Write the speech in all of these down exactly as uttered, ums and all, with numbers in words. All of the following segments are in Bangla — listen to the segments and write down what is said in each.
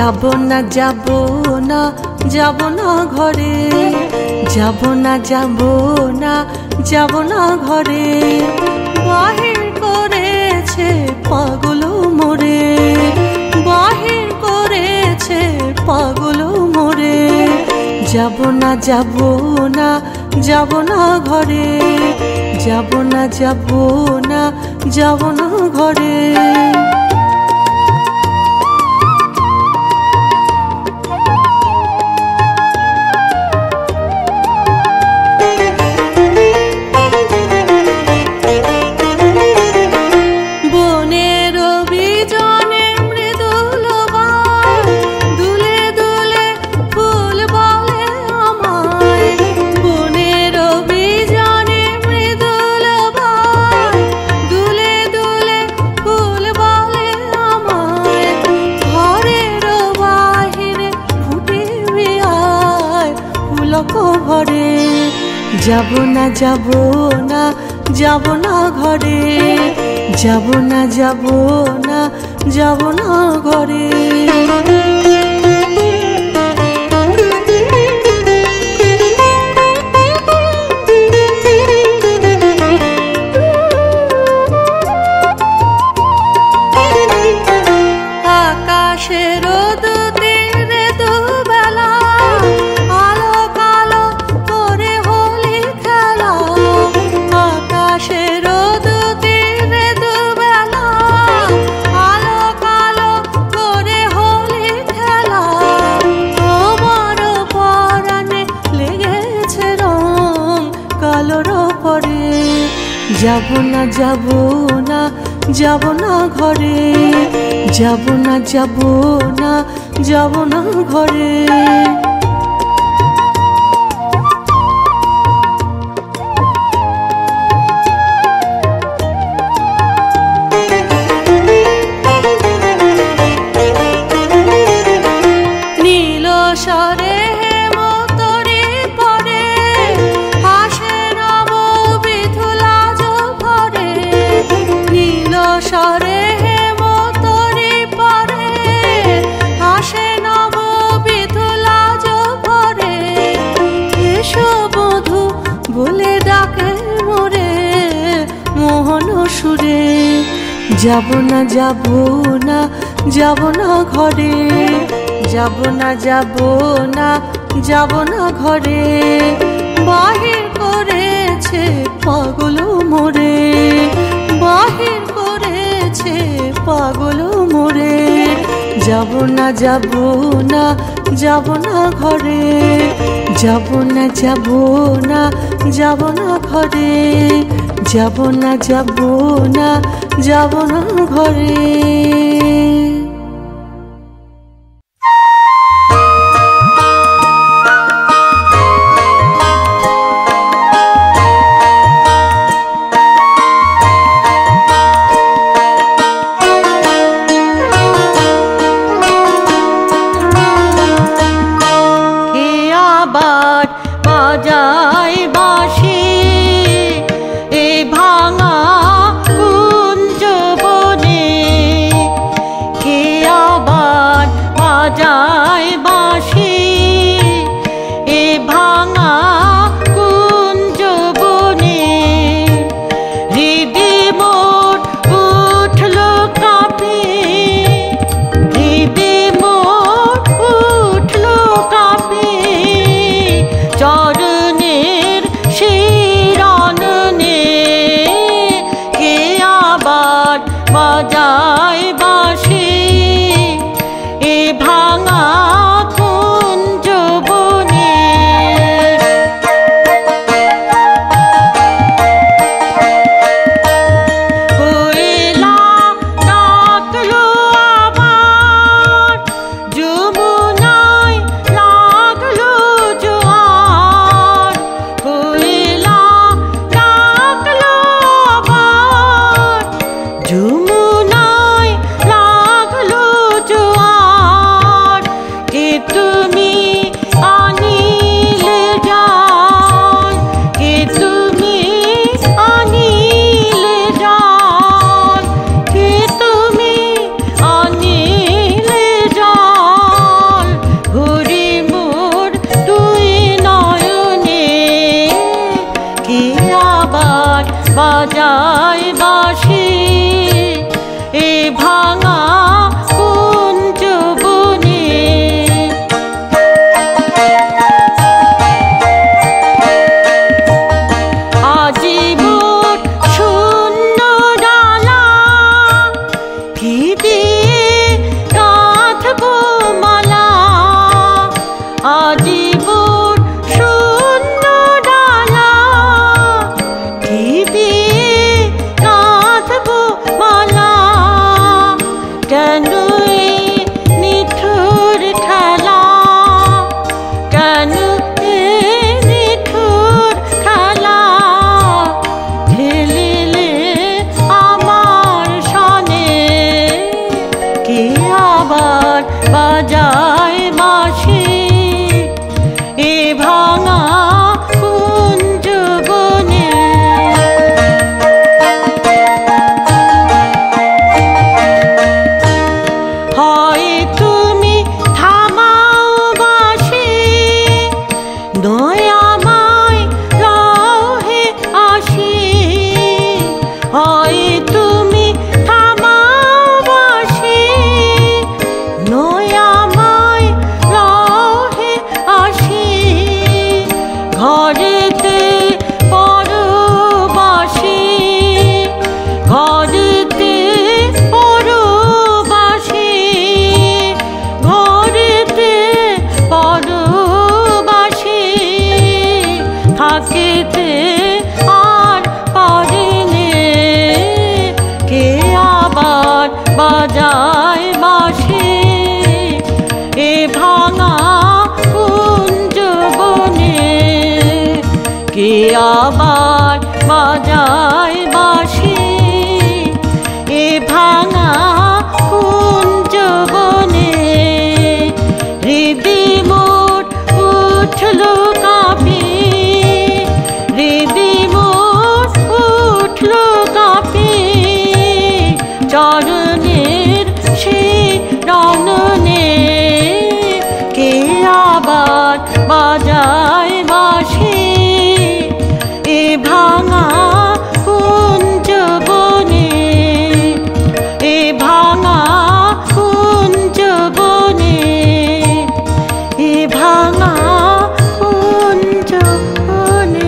যাবো না যাবো না যাবো না ঘরে, যাবো না যাবো না যাবো না ঘরে, বাহির করেছে পাগল মোরে, বাহির করেছে পাগল মোরে। যাবো না যাবো না যাবো না ঘরে, যাবো না যাবো না যাবো না ঘরে। যাবো না যাবো না যাবো না ঘরে, যাবো না যাবো না যাবো না ঘরে। আকাশের দুদিনে দুবেলা আলো কালো করে হোলি খেলা, আকাশের দুদিনে দুবেলা আলো কালো করে হোলি খেলা। আমার পরাণে লেগেছে রং কালোর পরে, যাবো না যাবো না যাবো না ঘরে, যাবো না যাবো না যাবো না ঘরে। নীল স্বরে হেমন্তরী পরে হাসে নব বিধুলা জোরে, নীল স্বরে হেমন্তরী পরে হাসে নব বিধুলা জোরে। এসো বধূ বলে ডাকে মোরে মোহন সুরে, যাবো না যাবো না যাবো না ঘরে, যাবো না যাবো না যাবো না ঘরে, বাহির করেছে পাগল মোরে, বাহির করেছে পাগল মোরে। যাবো না যাবো না যাবো না ঘরে, যাবো না যাবো না যাবো না ঘরে, যাবো না যাবো না যাবো না ঘরে। যমুনা আবার বাজায় বাঁশি এ ভাঙা কুঞ্জ বনে হৃদি মোর উঠল কাঁপি হৃদি মোর উঠল কাঁপি চরণের শিরনে কে আবার বাজায় বাঁশি ভাঙা কুঞ্জ বনে এ ভাঙা কুঞ্জ বনে এ ভাঙা কুঞ্জ বনে।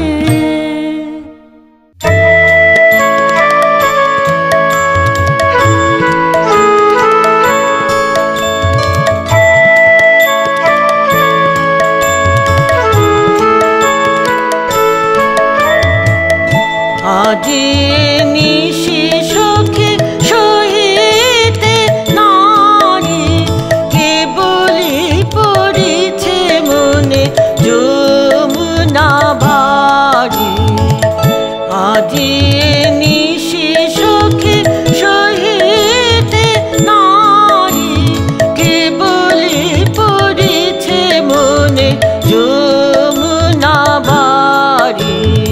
আজি নিশি সখী সহিতে নারী কে বলি পড়িছে মনে যমুনা বাড়ি আজি নিশি সখী সহিতে নারী কে বলি পড়িছে মনে যমুনা বাড়ি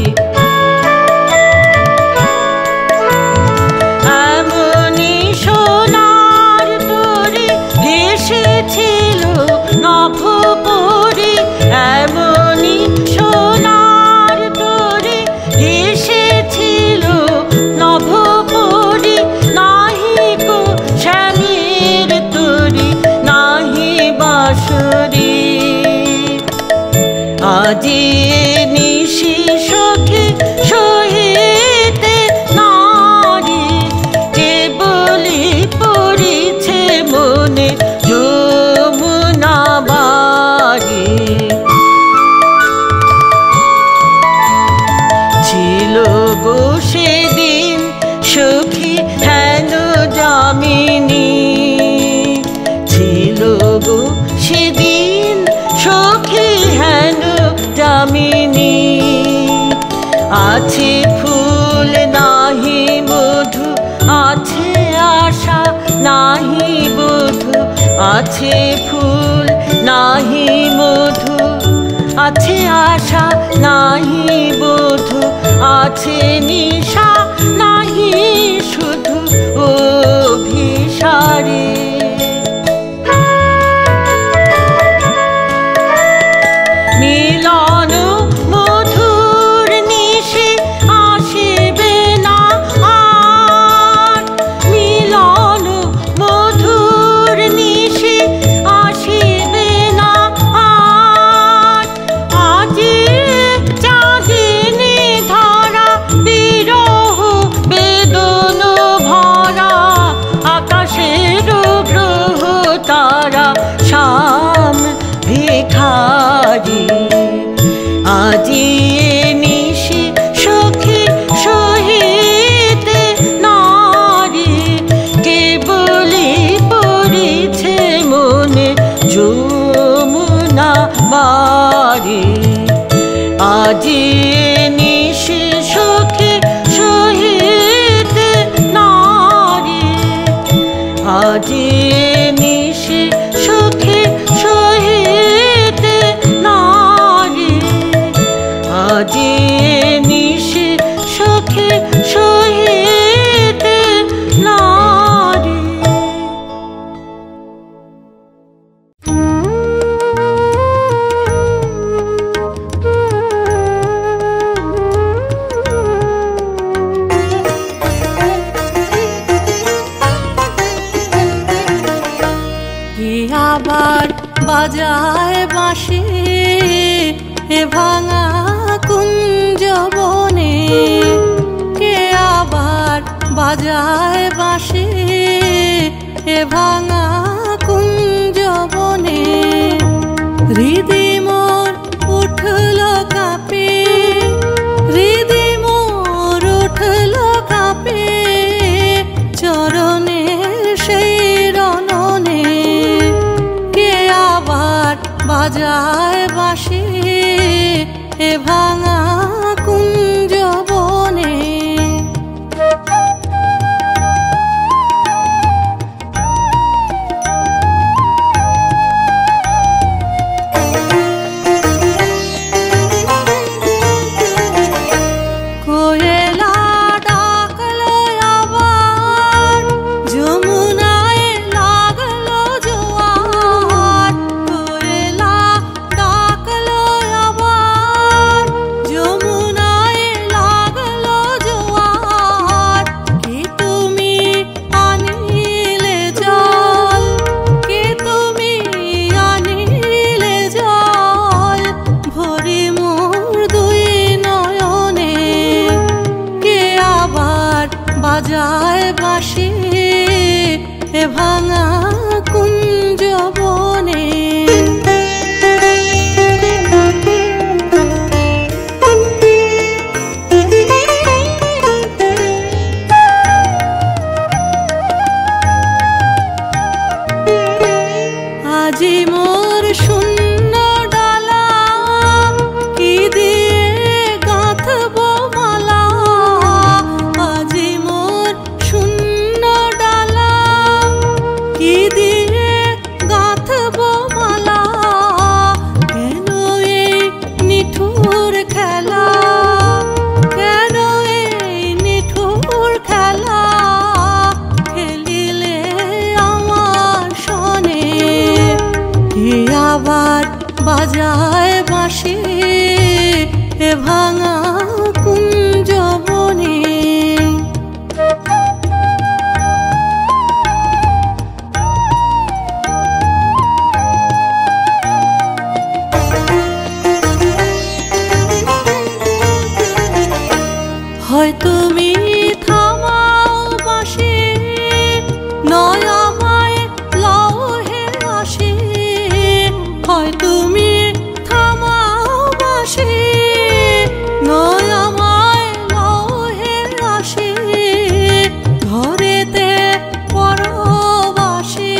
এমনি সোনার তরি এসেছিল নভপুরি নাহি কো শ্যামের তরি নাহি বাঁশরি আজি নিশি সখী সহিতে নারী কে বলি পড়িছে মনে যমুনা বাড়ি ছিল গো সেদিন সখী হেন যামিনী ছিল গো সেদিন সখী হেন যামিনী আছে ফুল নাহি মধু আছে আশা নাহি বধু আছে ফুল নাহি মধু আছে আশা নাহি বধু আছে নিশা নাহি শুধু অভিসারে মিলন মধুর নিশি আসিবে না আর মিলন মধুর নিশি আসিবে না আর আজি চাঁদিনী ধরা বিরহ বেদন ভরা আজি নিশি সুখে সহিতে নারে, আজি নিশি সুখে সহিতে নারে। আবার বাজায় বাঁশি এ ভাঙা কুঞ্জ বনে, কে আবার বাজায় বাঁশি এ ভাঙা কুঞ্জ বনে। হৃদি মোর উঠল কাঁপে, হৃদি মোর উঠল কাঁপে, চরণে সেই রণনে, কে আবার বাজায় বাঁশি এ ভাঙা কুঞ্জ বনে। বাজায় বাঁশি এ ভাঙা কুঞ্জ বনে। আজি মোর শূন্য ডালা কি দিয়ে গাঁথব মালা, আজি মোর শূন্য ডালা কি দিয়ে গাঁথব মালা। কেন এই নিঠুর খেলা, কেন এই নিঠুর খেলা, খেলিলে আমার সনে, কে আবার বাজায় বাঁশি এ ভাঙা কুঞ্জ বনে। হয় তুমি থামাও বাঁশি, নয় আমায় লও হে আসি, হয় তুমি থামাও বাঁশি, নয় আমায় লও হে আসি। ঘরেতে পরবাসি,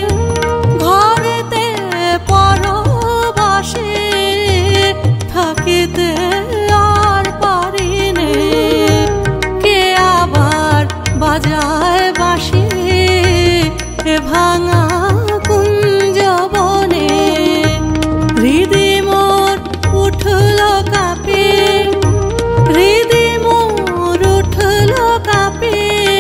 ঘরেতে পরবাসি, থাকিতে আর পারিনে, কে আবার বাজায় বাঁশি এ ভাঙা কুঞ্জ বনে। হৃদি মোর উঠল কাঁপে, হৃদি মোর উঠল কাঁপে,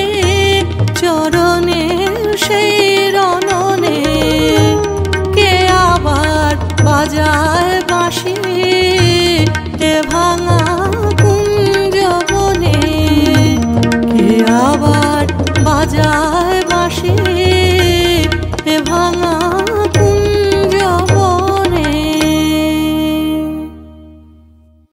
চরণে সেই রণনে, কে আবার বাজায় বাঁশি এ ভাঙা কুঞ্জ বনে, কে আবার বাজায়